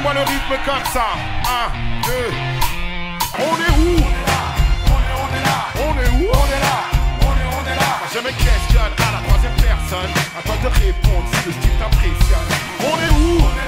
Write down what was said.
Donnez-moi le rythme comme ça. 1, 2. On est où? On est où? Je me questionne à la troisième personne. À toi de répondre si le style t'impressionne. On est où?